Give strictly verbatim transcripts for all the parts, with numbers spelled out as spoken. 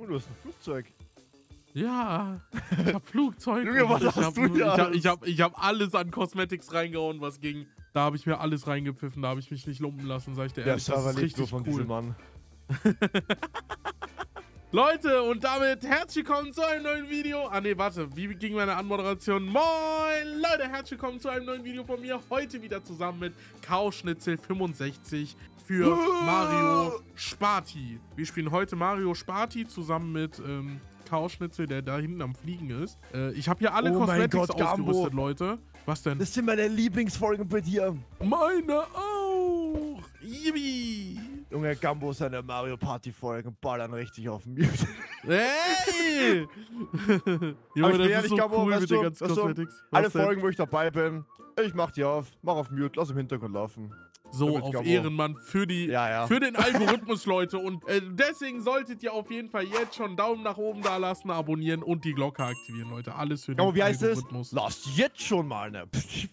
Oh, du hast ein Flugzeug. Ja, ich hab Flugzeug. Junge, was ich hast hab, du hier Ich hab, alles? ich, hab, ich hab alles an Cosmetics reingehauen, was ging. Da habe ich mir alles reingepfiffen, da habe ich mich nicht lumpen lassen, sag ich dir Der ehrlich. Das Server ist lebt nur richtig von cool. diesem Mann. Leute, und damit herzlich willkommen zu einem neuen Video. Ah ne, warte, wie ging meine Anmoderation? Moin, Leute, herzlich willkommen zu einem neuen Video von mir. Heute wieder zusammen mit Kauschnitzel fünfundsechzig für Mario Sparti. Wir spielen heute Mario Sparti zusammen mit ähm, Kauschnitzel, der da hinten am Fliegen ist. Äh, ich habe hier alle Oh mein Cosmetics Gott, Gambo. ausgerüstet, Leute. Was denn? Das sind meine Lieblingsfolgen bei dir. Meine auch. Yippie. Junge, Gambo seine Mario Party Folgen ballern richtig auf den Mute. Hey! Junge, Aber ich bin das ist ehrlich, so Gambo, cool weißt mit du, den ganzen weißt du, Cosmetics. Alle Was denn? Folgen, wo ich dabei bin, ich mach die auf, mach auf Mute, lass im Hintergrund laufen. So, Damit auf Gambo. Ehrenmann für, die, Ja, ja. für den Algorithmus, Leute. Und äh, deswegen solltet ihr auf jeden Fall jetzt schon Daumen nach oben da lassen, abonnieren und die Glocke aktivieren, Leute. Alles für den Gambo, wie heißt es? Algorithmus. Lass jetzt schon mal ne.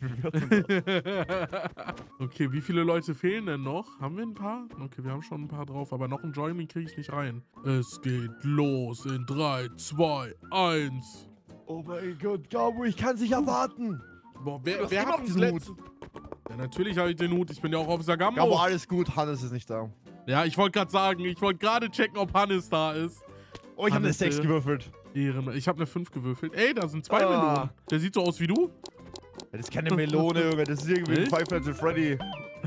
Okay, wie viele Leute fehlen denn noch? Haben wir ein paar? Okay, wir haben schon ein paar drauf, aber noch ein Join-Me kriege ich nicht rein. Es geht los in drei, zwei, eins. Oh mein Gott, Gambo, ich kann's nicht erwarten. Boah, Du wer, hast wer immer hat noch das diesen letzte... Ja, natürlich habe ich den Hut. Ich bin ja auch auf Sagambo. Gambo, alles gut, Hannes ist nicht da. Ja, ich wollte gerade sagen, ich wollte gerade checken, ob Hannes da ist. Oh, ich habe eine Hannes, sechs äh, gewürfelt. Ehren. Ich habe eine fünf gewürfelt. Ey, da sind zwei Ah. Melonen. Der sieht so aus wie du. Ja, das ist keine Melone, Junge, das ist irgendwie ein Echt? Five Nights at Freddy.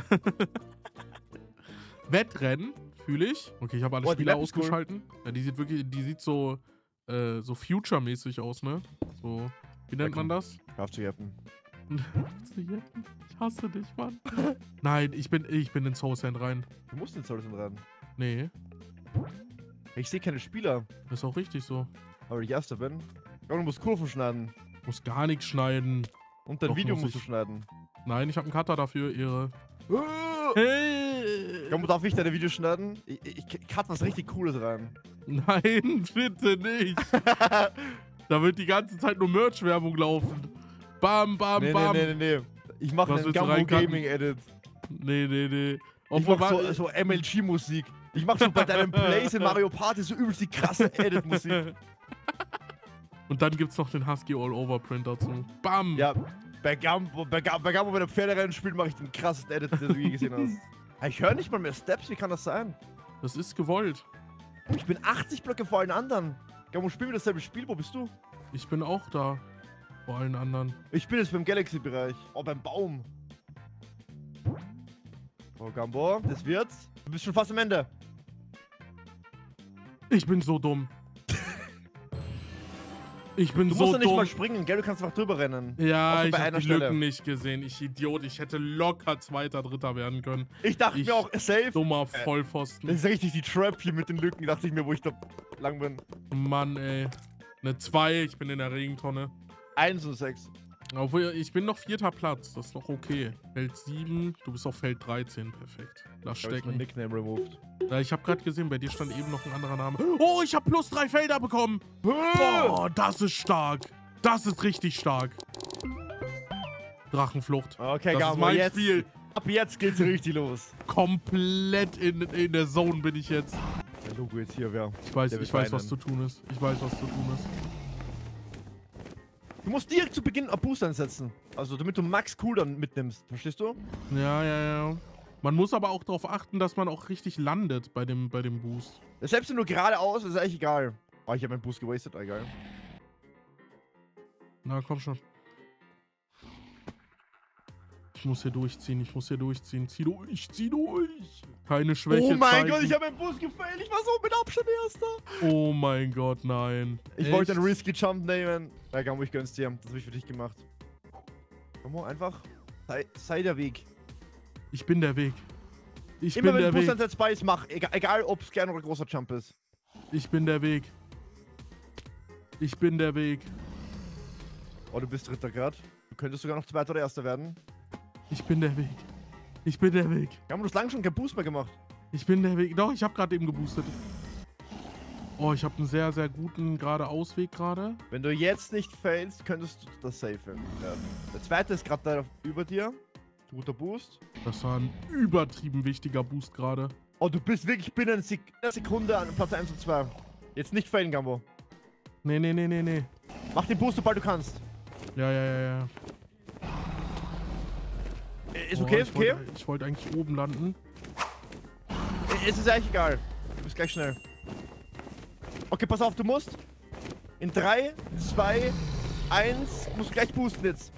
Wettrennen, fühle ich. Okay, ich habe alle Oh, die Spiele Map ist cool. ausgeschalten. Ja, die sieht wirklich, die sieht so, äh, so Future-mäßig aus, ne? So, wie nennt man das? Hör auf zu jappen. Ich hasse dich, Mann. Nein, ich bin, ich bin in Soul Sand rein. Du musst ins Soul Sand rein. Nee, Ich sehe keine Spieler, ist auch richtig so. aber ich Erster bin. Ja, du musst Kurven schneiden. Muss gar nichts schneiden. Und dein Doch, Video muss musst du ich. schneiden. Nein, ich habe einen Cutter dafür, Ehre. Ja, Hey! darf ich deine Videos schneiden? Ich, ich, ich cut was richtig Cooles rein. Nein, bitte nicht. Da wird die ganze Zeit nur Merch-Werbung laufen. Bam, bam, Nee, bam. nee, nee, nee, nee. Ich mache Was einen willst du Gambo reincutten? Gaming Edit. Nee, nee, nee. Ich Obwohl, mach so, wa- so M L G-Musik. Ich mach so bei deinen Plays in Mario Party so übelst die krasse Edit-Musik. Und dann gibt's noch den Husky All-Over-Print dazu. Bam. Ja, bei Gambo, bei Gambo, bei Gambo, wenn er Pferderennen spielt, mache ich den krassesten Edit, den du je gesehen hast. Ich höre nicht mal mehr Steps, wie kann das sein? Das ist gewollt. Oh, ich bin achtzig Blöcke vor allen anderen. Gambo, spielen wir dasselbe Spiel, wo bist du? Ich bin auch da. Vor allen anderen. Ich bin jetzt beim Galaxy-Bereich. Oh, beim Baum. Oh, Gambo, das wird's. Du bist schon fast am Ende. Ich bin so dumm. Ich bin Du so musst ja nicht dumm. mal springen, gell? Du kannst einfach drüber rennen. Ja, Außer ich bei hab einer die Stelle. Lücken nicht gesehen. Ich Idiot. Ich hätte locker Zweiter, Dritter werden können. Ich dachte Ich- mir auch, safe. Dummer Äh, Vollpfosten. Das ist richtig die Trap hier mit den Lücken, dachte ich mir, wo ich da lang bin. Mann, ey. Eine zwei, ich bin in der Regentonne. Eins und sechs. Obwohl, ich bin noch vierter Platz. Das ist noch okay. Feld sieben, du bist auf Feld dreizehn. Perfekt. Lass Ich hab jetzt mein stecken. Nickname removed. Ja, ich habe gerade gesehen, bei dir stand eben noch ein anderer Name. Oh, ich habe plus drei Felder bekommen. Boah, das ist stark. Das ist richtig stark. Drachenflucht. Okay, Das ist Gambo, mein jetzt, Spiel. ab jetzt geht's richtig los. Komplett in, in der Zone bin ich jetzt. Der Logo jetzt hier, wer? Ich weiß, Der wird ich weiß, was weinen. zu tun ist. Ich weiß, was zu tun ist. Du musst direkt zu Beginn einen Boost einsetzen. Also, damit du Max Cooldown mitnimmst. Verstehst du? Ja, ja, ja. Man muss aber auch darauf achten, dass man auch richtig landet bei dem, bei dem Boost. Selbst wenn du geradeaus, ist eigentlich egal. Oh, ich habe meinen Boost gewastet, egal. Na, komm schon. Ich muss hier durchziehen, ich muss hier durchziehen. Zieh durch, zieh durch. Keine Schwäche Oh mein zeigen. Gott, ich habe meinen Boost gefailt. Ich war so mit Abstand Erster. Oh mein Gott, nein. Ich Echt? wollte einen Risky Jump nehmen. Ja, Gambo, ich gönn's dir. Das habe ich für dich gemacht. Gambo, einfach. Sei, sei der Weg. Ich bin der Weg. Ich Immer bin wenn der du Boost Weg. einsetzt, beiß, mach. Egal, egal ob es kleiner oder großer Jump ist. Ich bin der Weg. Ich bin der Weg. Oh, du bist Dritter Grad. Du könntest sogar noch Zweiter oder Erster werden. Ich bin der Weg. Ich bin der Weg. Gambo, du hast lange schon keinen Boost mehr gemacht. Ich bin der Weg. Doch, ich habe gerade eben geboostet. Oh, ich habe einen sehr, sehr guten geradeausweg gerade. Wenn du jetzt nicht failst, könntest du das safe werden. Der Zweite ist gerade da über dir. Guter Boost. Das war ein übertrieben wichtiger Boost gerade. Oh, du bist wirklich binnen Sek einer Sekunde an Platz eins und zwei. Jetzt nicht faden, Gambo. Nee, nee, nee, nee, nee. Mach den Boost, sobald du kannst. Ja, ja, ja, ja. Äh, Ist Oh, okay, ich ist okay. Wollte, ich wollte eigentlich oben landen. Äh, Es ist eigentlich egal. Du bist gleich schnell. Okay, pass auf, du musst. In drei, zwei, eins, musst gleich boosten jetzt.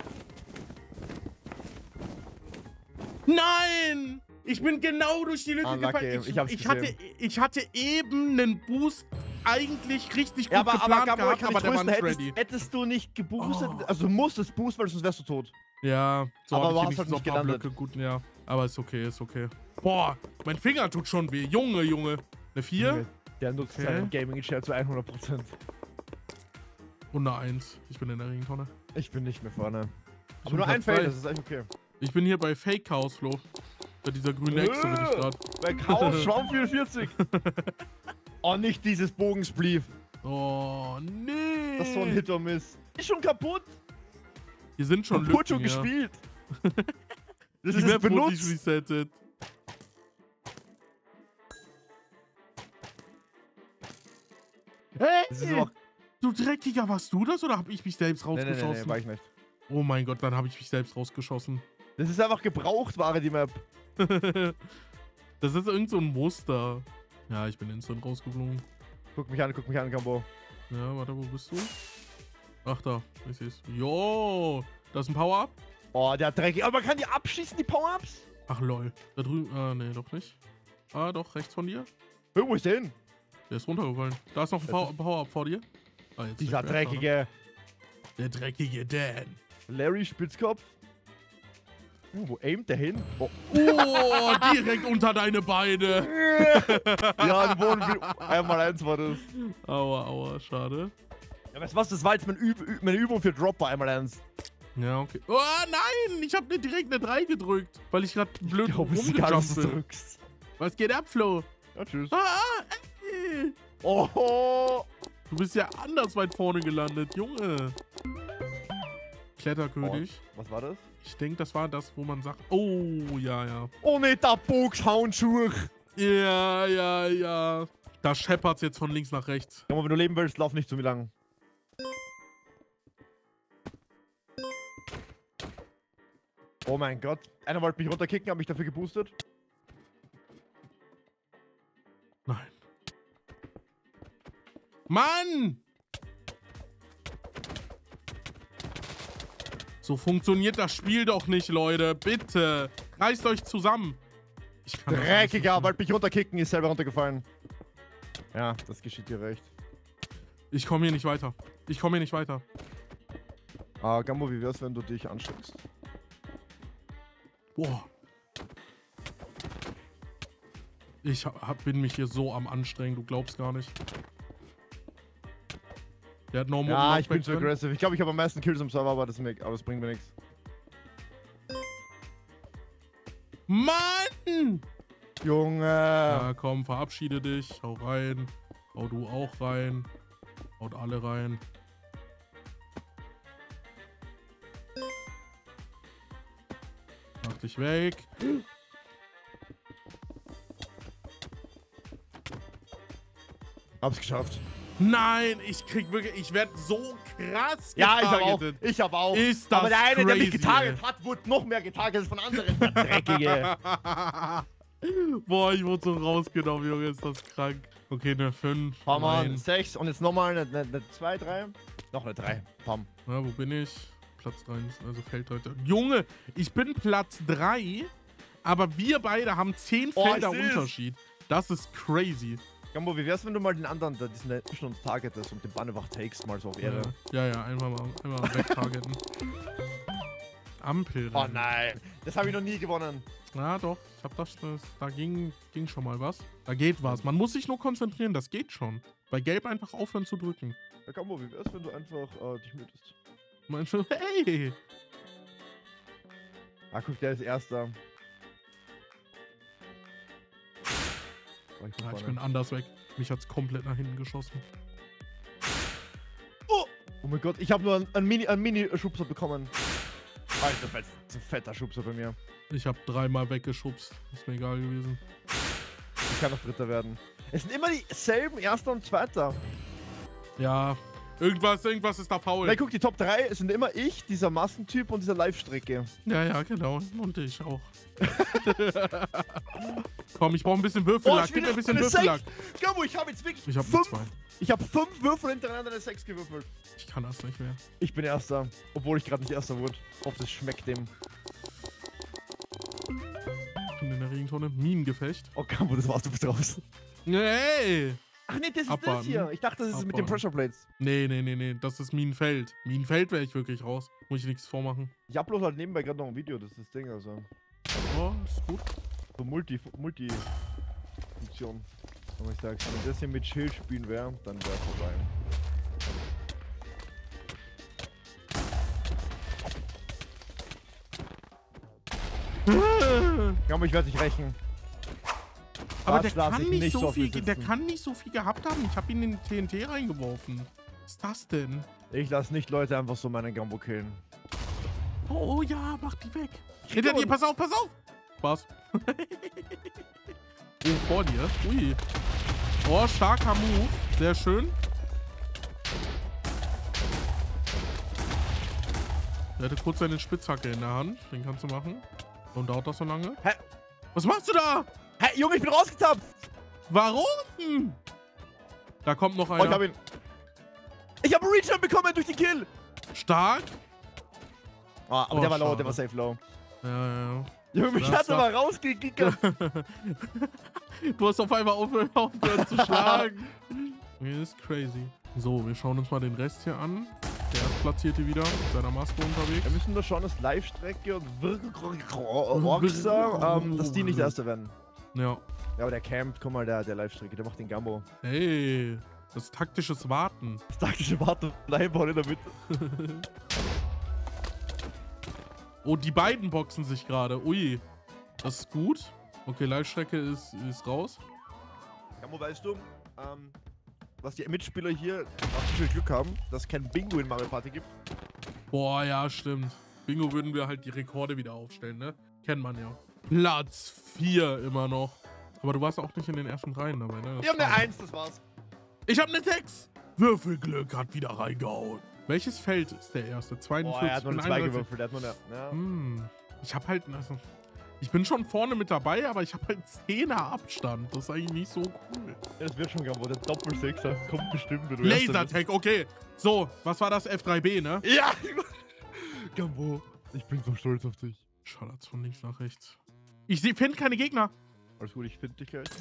Nein! Ich bin genau durch die Lücke Unlucky. gefallen. Ich, Ich hab's ich, hatte, ich hatte eben einen Boost eigentlich richtig gut Ja, aber, aber, geplant Gambo, ich gehabt, kann aber dich der war trösten, nicht hättest, ready. hättest du nicht geboostet, Oh. also du musstest boosten, weil sonst wärst du tot. Ja, so Aber habe du ich hast halt wenigstens noch nicht ein paar gelandet. Blöcke gut, ja. Aber ist okay, ist okay. Boah, mein Finger tut schon weh. Junge, Junge. Eine vier Der nutzt Okay. seinen Gaming-Chair zu hundert Prozent. und eine eins. Ich bin in der Regentonne. Ich bin nicht mehr vorne. Ich Aber bin nur ein Platz Fail, drei. das ist eigentlich okay. Ich bin hier bei Fake Chaos Flo. Bei dieser grünen Echse bin ich Äh. gerade. Bei Chaos Schwamm vierundvierzig. Oh, nicht dieses Bogensplief. Oh, nee. Das ist so ein Hit or Miss. Ist schon kaputt. Hier sind schon Kaputt Lücken, schon ja. gespielt. Das Die ist Map wurde nicht benutzt. resettet. Hey, Das ist auch... du Dreckiger, warst du das oder habe ich mich selbst Nee, nee, nee, rausgeschossen? nee, war ich nicht. Oh mein Gott, dann habe ich mich selbst rausgeschossen. Das ist einfach Gebrauchtware, die Map. Das ist irgend so ein Muster. Ja, ich bin instant rausgeflogen. Guck mich an, guck mich an, Gambo. Ja, warte, wo bist du? Ach, da. Ich seh's. Jo, da ist ein Power-Up. Oh, der hat dreckig. Aber man kann die abschießen, die Power-Ups? Ach, lol. Da drüben. Ah, nee, doch nicht. Ah, doch, rechts von dir. Hey, wo ist der hin? Der ist runtergefallen. Da ist noch ein Power- Power-Up vor dir. Ah, jetzt Dieser ist der schwer, dreckige Der dreckige Dan. Larry Spitzkopf. Uh, wo aimt der hin? Oh. Oh, direkt unter deine Beine. Ja, im Boden. Einmal eins war das. Aua, aua, schade. Ja, weißt du was? Das war jetzt meine, Üb meine Übung für Dropper. Einmal eins. Ja, okay. Oh, nein! Ich hab nicht direkt eine drei gedrückt, weil ich gerade blöd Ich glaube, es ist egal, was rumgejumpt du bin. drückst. Was geht ab, Flo? Ja, tschüss. Ah, ah, ey. Oh. Du bist ja anders weit vorne gelandet, Junge. Kletterkönig. Was war das? Ich denke, das war das, wo man sagt, oh, ja, ja. Oh ne, da Bogshandschuh. Ja, ja, ja. Da scheppert's jetzt von links nach rechts. Komm mal, wenn du leben willst, lauf nicht zu mir lang. Oh mein Gott. Einer wollte mich runterkicken, hab mich dafür geboostet. Nein. Mann! So funktioniert das Spiel doch nicht, Leute. Bitte. Reißt euch zusammen. Ich kann das alles Dreckiger, nicht. wollte mich runterkicken, ist selber runtergefallen. Ja, das geschieht dir recht. Ich komme hier nicht weiter. Ich komme hier nicht weiter. Ah, Gambo, wie wär's, wenn du dich ansteckst? Boah. Ich hab, bin mich hier so am Anstrengen, du glaubst gar nicht. Der hat No More Ja, ich bin Knockback zu drin. aggressive. Ich glaube, ich habe am meisten Kills im Server, aber das, mir, aber das bringt mir nichts. Mann! Junge! Ja, komm, verabschiede dich. Hau rein. Hau du auch rein. Haut alle rein. Mach dich weg. Hab's geschafft. Nein, ich krieg wirklich, ich werde so krass Ja, ich hab auch. getargetet. Ich hab auch. Ist das aber der eine, der mich crazy, getarget hat, wurde noch mehr getargetet von anderen. Der Dreckige. Boah, ich wurde so rausgenommen, Junge, ist das krank. Okay, eine fünf. Pam an, Nein. sechs und jetzt nochmal eine, eine, eine zwei, drei. Noch eine drei. Pam. Na, wo bin ich? Platz drei, also fällt heute. Junge, ich bin Platz drei, aber wir beide haben zehn Oh, Felder ich seh's. Unterschied. Das ist crazy. Gambo, wie wär's, wenn du mal den anderen, der diesen zwischen uns targetest und den Bann einfach takest, mal so auf Ehre? Ja, ja, ja, einmal mal, einmal mal wegtargeten. Ampel. Oh nein, das habe ich noch nie gewonnen. Ja, doch, ich hab das, das da ging, ging schon mal was. Da geht was. Man muss sich nur konzentrieren, das geht schon. Bei Gelb einfach aufhören zu drücken. Ja, Gambo, wie wär's, wenn du einfach äh, dich mütest? Meinst du, hey! Ah, guck, der ist Erster. Oh, ich bin, Ja, ich vorne. bin anders weg. Mich hat's komplett nach hinten geschossen. Oh! Oh mein Gott, ich habe nur einen, einen Mini, einen Mini-Schubser bekommen. Alter, das ist ein fetter Schubser bei mir. Ich hab dreimal weggeschubst. Ist mir egal gewesen. Ich kann noch Dritter werden. Es sind immer dieselben Erster und Zweiter. Ja, irgendwas, irgendwas ist da faul. Weil guck, die Top drei sind immer ich, dieser Massentyp und dieser Live-Strecke. Ja, ja, genau. Und ich auch. Komm, ich brauche ein bisschen Würfellack. Oh, Gib mir ein bisschen eine Würfellack. Gabo, ich habe jetzt wirklich Ich habe fünf. zwei. Ich habe fünf Würfel hintereinander eine sechs gewürfelt. Ich kann das nicht mehr. Ich bin Erster, obwohl ich gerade nicht Erster wurde. Ich hoffe, das schmeckt dem. Ich bin in der Regentonne. Minengefecht. Oh, Gabo, das war's, du bist raus. Nee! Ach nee, das ist Abwarten. das hier. Ich dachte, das ist Abwarten. mit den Pressure Plates. Nee, nee, nee, nee. Das ist Minenfeld. Minenfeld wäre ich wirklich raus. Muss ich nichts vormachen. Ich upload halt nebenbei gerade noch ein Video, das ist das Ding, also. Oh, ist gut. So Multi, Multi-Funktion. Und ich sag, wenn das hier mit Schild spielen wäre, dann wäre vorbei. Ja, aber ich werde dich rächen. Aber Das der lass kann ich nicht nicht so so viel, viel der sitzen. kann nicht so viel gehabt haben. Ich habe ihn in T N T reingeworfen. Was ist das denn? Ich lass nicht Leute einfach so meinen Gambo killen. Oh, oh ja, mach die weg. Krieg Hinter dir, und- pass auf, pass auf. Spaß. Oh, vor dir. Ui. Oh, starker Move. Sehr schön. Er hatte kurz seine Spitzhacke in der Hand. Den kannst du machen. Und dauert das so lange? Hä? Was machst du da? Hey, Junge, ich bin rausgetappt! Warum? Da kommt noch Oh, ich hab einer. ihn. Ich hab einen Reach bekommen durch den Kill! Stark. Ah, aber Oh, der war low, schade. der war safe low. Ja, ja, Junge, mich Das hat er war- mal rausgekickert. ja. Du hast auf einmal aufgehört, aufgehört zu schlagen. Okay, das ist crazy. So, wir schauen uns mal den Rest hier an. Der Erstplatzierte wieder mit seiner Maske unterwegs. Wir müssen nur schauen, dass Live-Strecke und Rockstar, ähm, dass die nicht Erster werden. Ja. Ja, aber der campt, guck mal, der, der Live-Strecke, der macht den Gambo. Hey, das ist taktisches Warten. Das taktische Warten und einbauen in der Mitte. Oh, die beiden boxen sich gerade. Ui, das ist gut. Okay, Live-Strecke ist, ist raus. Gambo, weißt du, ähm, was die Mitspieler hier auch so viel Glück haben, dass es kein Bingo in Mario Party gibt? Boah, ja, stimmt. Bingo würden wir halt die Rekorde wieder aufstellen, ne? Kennt man ja. Platz vier immer noch. Aber du warst auch nicht in den ersten Reihen dabei, ne? Das Wir haben eine schade. eins, das war's. Ich hab eine sechs. Würfelglück hat wieder reingehauen. Welches Feld ist der erste? zweiundvierzig. Boah, er hat nur eine bin zwei einunddreißig. gewürfelt, er hat nur eine, ja. Hm. Ich hab halt, also, ich bin schon vorne mit dabei, aber ich hab halt zehner Abstand. Das ist eigentlich nicht so cool. Ja, das wird schon, Gambo, der Doppelsechser kommt bestimmt, wenn du Erster bist. Lasertag, okay. So, was war das? F drei B, ne? Ja! Gambo, ich bin so stolz auf dich. Schallert von links nach rechts. Ich finde keine Gegner. Alles gut, ich finde dich gleich.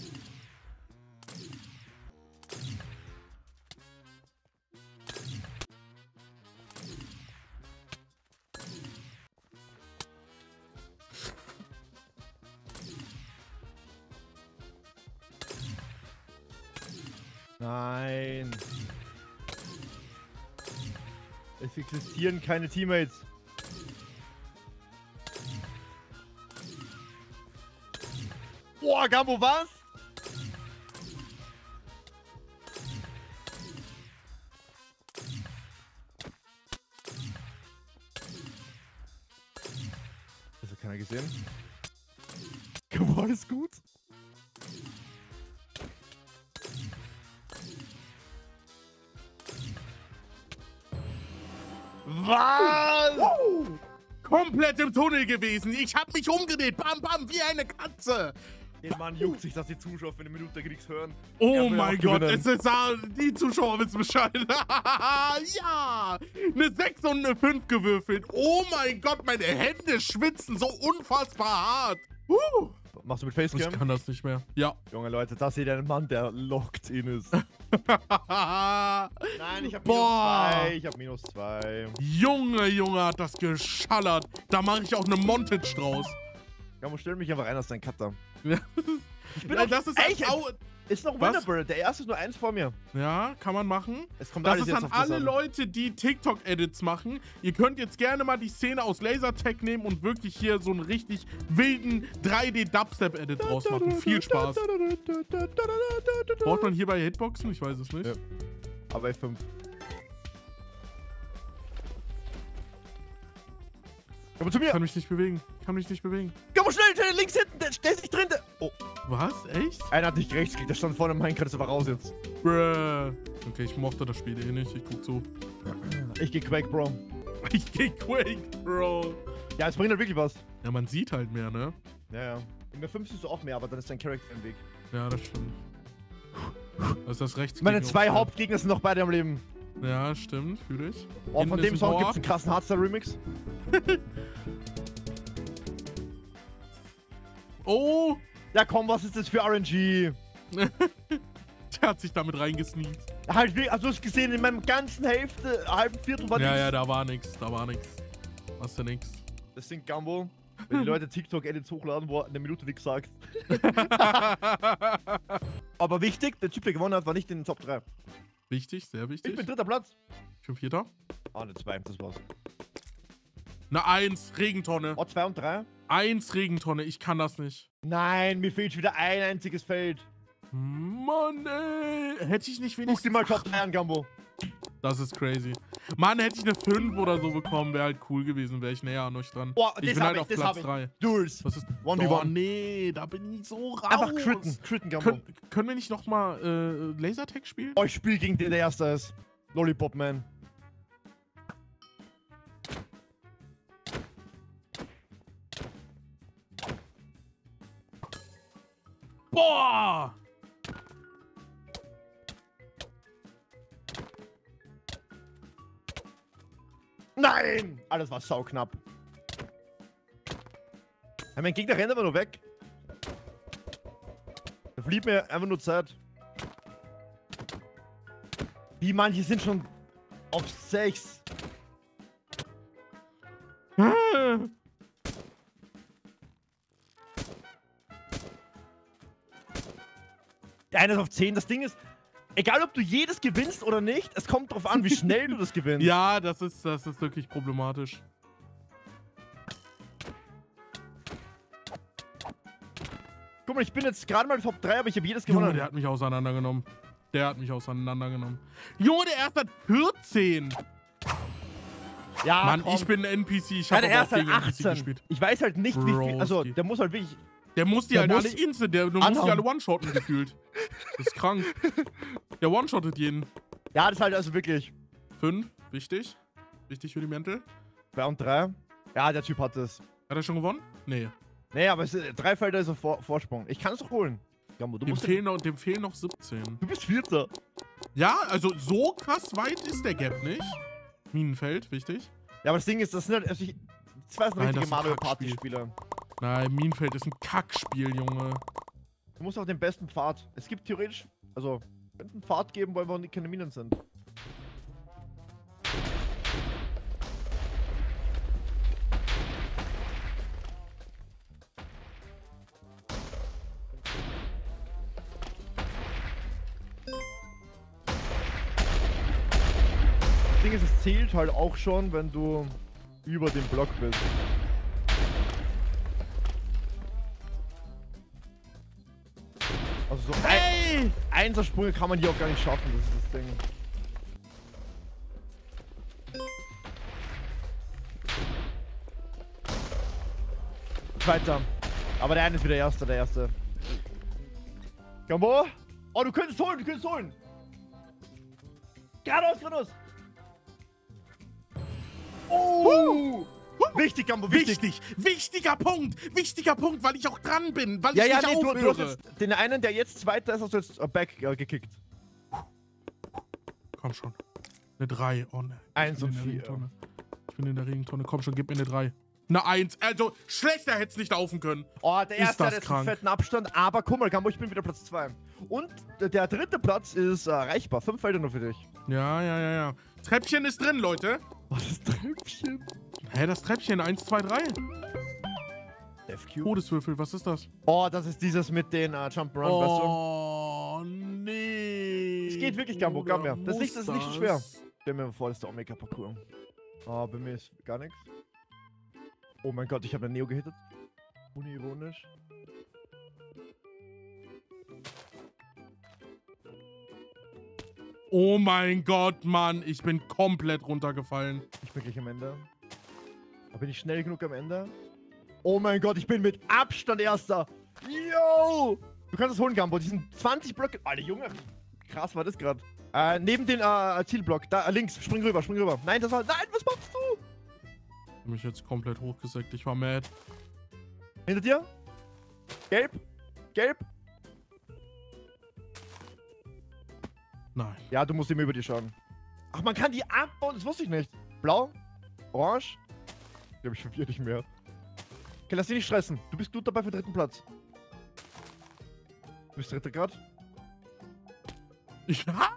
Nein. Es existieren keine Teammates. Boah, Gambo, was? Das hat keiner gesehen. Gambo, alles gut? Was? Komplett im Tunnel gewesen. Ich hab mich umgedreht. Bam, bam, wie eine Katze. Den Mann juckt sich, dass die Zuschauer für eine Minute nichts hören. Oh Er will mein auch Gott, gewinnen. es ist, ah, die Zuschauer wissen Bescheid. Ja, eine sechs und eine fünf gewürfelt. Oh mein Gott, meine Hände schwitzen so unfassbar hart. Uh, Machst du mit ich Facecam? kann das nicht mehr. Ja. Junge Leute, das hier der Mann, der locked in ist. Nein, ich hab minus Boah. zwei. Ich hab minus zwei. Junge, Junge, hat das geschallert. Da mache ich auch eine Montage draus. Gambo, stell mich einfach rein als dein Cutter. Ja. Ich bin Ja, auch, das ist ey, halt auch, ist noch Was? winnable. Der erste ist nur eins vor mir. ja, kann man machen. Es kommt Das alles ist jetzt an auf das alle an. Leute, die TikTok-Edits machen. Ihr könnt jetzt gerne mal die Szene aus Lasertag nehmen und wirklich hier so einen richtig wilden drei D-Dubstep-Edit draus machen. Viel Spaß. Braucht man hierbei Hitboxen? Ich weiß es nicht. Ja. Aber F fünf. Gambo, zu mir! Kann mich nicht bewegen. Kann mich nicht bewegen. Gambo, schnell, schnell, links hinten, der, der ist nicht drin. Der oh. Was? Echt? Einer hat nicht rechts gekriegt, der stand vorne im Minecraft, aber raus jetzt. Bruh. Okay, ich mochte das Spiel eh nicht. Ich guck zu. Ich geh Quake, Bro. Ich geh Quake, Bro. Ja, es bringt halt wirklich was. Ja, man sieht halt mehr, ne? Ja, ja. In der fünf siehst du auch mehr, aber dann ist dein Charakter im Weg. Ja, das stimmt. Das ist das rechts. Meine zwei Hauptgegner sind noch beide am Leben. Ja, stimmt, fühle ich. Oh, von Hinten dem ist ein Song Tor. gibt's einen krassen Hardstyle-Remix. Oh! Ja komm, was ist das für R N G? Der hat sich damit reingesneakt. Halt, wie- also du hast gesehen, in meinem ganzen Hälfte, halben Viertel war Ja, nichts. ja, da war nix, da war nix. Hast du nix. Das sind Gumbo. Wenn die Leute TikTok-Edits hochladen, wo er eine Minute nichts sagt. Aber wichtig, der Typ, der gewonnen hat, war nicht in den Top drei. Wichtig, sehr wichtig. Ich bin dritter Platz. Ich bin Vierter. Ah, ne, zwei, das war's. Eine Eins, Regentonne. Oh, zwei und drei? Eins, Regentonne, ich kann das nicht. Nein, mir fehlt schon wieder ein einziges Feld. Mann, ey. Hätte ich nicht Guck wenigstens... dir mal Top drei an, Gumbo. Das ist crazy. Mann, hätte ich eine fünf oder so bekommen, wäre halt cool gewesen, wäre ich näher an euch dran. Oh, ich das bin hab halt ich, auf das Platz hab ich. drei. Duels. Was ist... one v Oh, one. nee, da bin ich so raus. Einfach critten, critten, Gumbo. Können, können wir nicht nochmal äh, Lasertag spielen? Oh, ich spiel gegen den, der Erster ist. Lollipop Man. Boah! Nein! Alles war sauknapp. Ja, mein Gegner rennt aber nur weg. Da flieht mir einfach nur Zeit. Wie manche sind schon auf sechs. Der eine ist auf zehn. Das Ding ist, egal ob du jedes gewinnst oder nicht, es kommt drauf an, wie schnell du das gewinnst. Ja, das ist, das ist wirklich problematisch. Guck mal, ich bin jetzt gerade mal Top drei, aber ich habe jedes Junge, gewonnen. der hat mich auseinandergenommen. Der hat mich auseinandergenommen. Junge, der erste hat vierzehn. Ja, Mann, komm. ich bin ein N P C. Ich Ja, habe der aber auch erste gegen hat N P C achtzehn. gespielt. Ich weiß halt nicht, wie viel. Also, Broski. der muss halt wirklich. Der muss die Der halt muss- alle instant. Der, der muss Anhauen. die alle one-shotten gefühlt. Das ist krank. Der one-shottet jeden. Ja, das ist halt also wirklich. Fünf, wichtig. Wichtig für die Mäntel. zwei und drei. Ja, der Typ hat das. Hat er schon gewonnen? Nee. Nee, aber es ist, drei Felder ist ein Vor Vorsprung. Ich kann es doch holen. Gambo, du Dem musst. fehlen, noch, dem fehlen noch siebzehn. Du bist Vierter. Ja, also so krass weit ist der Gap nicht. Minenfeld, wichtig. Ja, aber das Ding ist, das sind halt. Also ich, zwei sind Nein, richtige das ist ein Mario Kackspiel. Party-Spieler. Nein, Minenfeld ist ein Kackspiel, Junge. Du musst auch den besten Pfad. Es gibt theoretisch. Also, könnte einen Pfad geben, weil wir nicht keine Minen sind. Das Ding ist, es zählt halt auch schon, wenn du über dem Block bist. Also so ein Hey! Einsersprünge kann man hier auch gar nicht schaffen, das ist das Ding. Zweiter. Aber der eine ist wieder Erster, der Erste. Gambo? Oh, du könntest holen, du könntest holen! Geradeaus, geradeaus! Oh! Wichtig, Gambo, wichtig! Wichtig, wichtiger Punkt, wichtiger Punkt, weil ich auch dran bin, weil Ja, ich ja, nicht nee, du, aufhöre. du hast jetzt den einen, der jetzt Zweiter ist, hast du jetzt äh, back äh, gekickt. Komm schon. Eine drei. Oh ne. Ich Eins bin und in der vier. Regentonne. Ich bin in der Regentonne. Komm schon, gib mir eine drei. Eine eins. Also, schlechter hätte es nicht laufen können. Oh, der Ist Erste hat das jetzt einen krank. fetten Abstand, aber guck mal, Gambo, ich bin wieder Platz zwei. Und äh, der dritte Platz ist äh, erreichbar. Fünf Felder nur für dich. Ja, ja, ja, ja. Treppchen ist drin, Leute. Was ist Treppchen? Hä, das Treppchen. eins, zwei, drei. F Q. Todeswürfel, was ist das? Oh, das ist dieses mit den äh, Jump'n'Run, weißt du? Oh, nee. Es geht wirklich, Gambo, glaub mir. Das ist nicht- das ist nicht so Muss schwer. das? Stell mir vor, das ist der Omega-Parcours. Oh, bei mir ist gar nichts. Oh mein Gott, ich habe einen Neo gehittet. Unironisch. Oh mein Gott, Mann. Ich bin komplett runtergefallen. Ich bin gleich am Ende. Aber bin ich schnell genug am Ende? Oh mein Gott, ich bin mit Abstand Erster. Yo! Du kannst es holen, Gambo. Die sind zwanzig Blöcke. Alter, Junge. Krass war das gerade. Äh, neben den äh, Zielblock. Da, äh, links. Spring rüber, spring rüber. Nein, das war... Nein, was machst du? Ich hab mich jetzt komplett hochgesackt. Ich war mad. Hinter dir? Gelb? Gelb? Nein. Ja, du musst immer über die schauen. Ach, man kann die abbauen. Das wusste ich nicht. Blau? Orange? Ich glaube, ich verwirre dich mehr. Okay, lass dich nicht stressen. Du bist gut dabei für den dritten Platz. Du bist dritter Grad. Ja!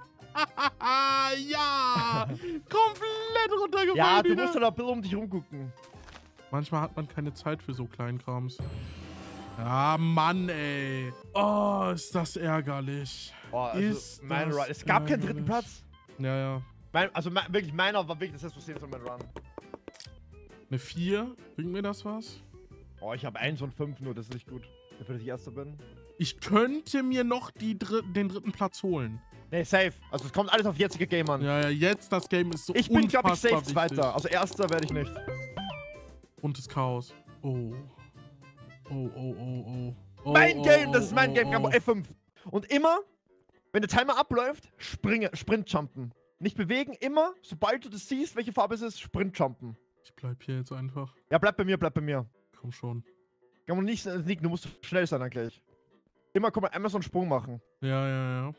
Ja! Komplett runtergefallen. Ja, du wieder. musst halt ein bisschen um dich rumgucken. Manchmal hat man keine Zeit für so kleinen Krams. Ja, Mann, ey. Oh, ist das ärgerlich. Oh, also ist mein das Run. Es gab keinen ärgerlich. dritten Platz. Ja, ja. Mein, also mein, wirklich, meiner war wirklich das erste von meinem Run. Eine vier? Bringt mir das was? Oh, ich habe eins und fünf nur, das ist nicht gut. Dafür, dass ich Erster bin. Ich könnte mir noch die dr den dritten Platz holen. Nee, safe. Also es kommt alles auf jetzige Game an. Ja, ja, jetzt das Game ist so Ich bin, glaube ich, unfassbar safe wichtig. Zweiter. Also Erster werde ich nicht. Buntes Chaos. Oh. Oh, oh, oh, oh. oh Mein oh, Game, oh, das ist mein oh, Game, oh. Gambo F fünf. Und immer, wenn der Timer abläuft, springe, Sprint-Jumpen. Nicht bewegen, immer, sobald du das siehst, welche Farbe es ist, Sprint-Jumpen. Ich bleib hier jetzt einfach. Ja, bleib bei mir, bleib bei mir. Komm schon. Gambo, nicht sneaken, du musst schnell sein dann gleich. Immer, guck mal, einmal so einen Sprung machen. Ja, ja, ja.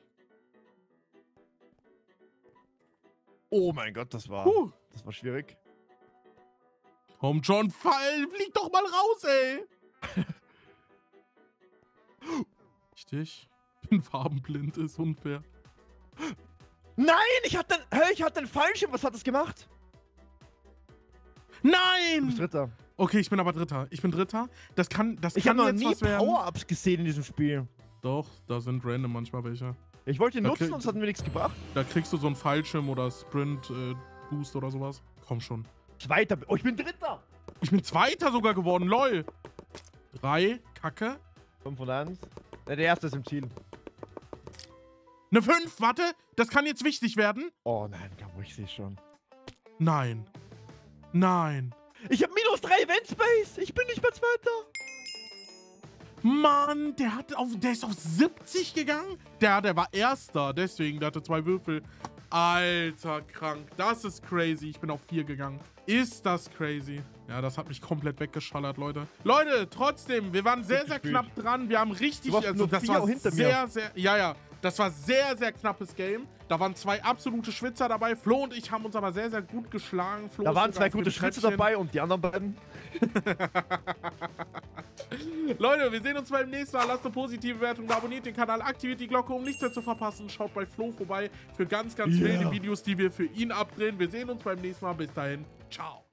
Oh mein Gott, das war, Huh. das war schwierig. Komm schon, fall, flieg doch mal raus, ey. Richtig. Bin farbenblind, ist unfair. Nein, ich hatte den, hör, ich hatte den Fallschirm, was hat das gemacht? Du Nein! bist Dritter. Okay, ich bin aber Dritter. Ich bin Dritter. Das kann, das Ich kann habe noch jetzt nie was werden. Power-Ups gesehen in diesem Spiel. Doch, da sind random manchmal welche. Ich wollte ihn Da nutzen krieg- und es hat mir nichts gebracht. Da kriegst du so einen Fallschirm oder Sprint-Boost oder sowas. Komm schon. Zweiter. Oh, ich bin Dritter. Ich bin Zweiter sogar geworden, lol. Drei, Kacke. fünf und eins. Ne, der erste ist im Ziel. Eine fünf, warte. Das kann jetzt wichtig werden. Oh nein, Gambo, ich sehe schon. Nein. Nein. Ich habe minus drei Event Space. Ich bin nicht mehr Zweiter. Mann, der hat auf, der ist auf siebzig gegangen. Der, der war Erster, deswegen, der hatte zwei Würfel. Alter, krank. Das ist crazy. Ich bin auf vier gegangen. Ist das crazy? Ja, das hat mich komplett weggeschallert, Leute. Leute, trotzdem, wir waren sehr, sehr gefühlt. knapp dran. Wir haben richtig, Du warst also nur das vier war hinter mir. sehr, sehr, ja, ja. Das war sehr, sehr knappes Game. Da waren zwei absolute Schwitzer dabei. Flo und ich haben uns aber sehr, sehr gut geschlagen. Flo Da ist waren sogar zwei auf dem gute Schritte Treppchen. dabei und die anderen beiden. Leute, wir sehen uns beim nächsten Mal. Lasst eine positive Bewertung da, abonniert den Kanal, aktiviert die Glocke, um nichts mehr zu verpassen. Schaut bei Flo vorbei für ganz, ganz Yeah. wilde Videos, die wir für ihn abdrehen. Wir sehen uns beim nächsten Mal. Bis dahin. Ciao.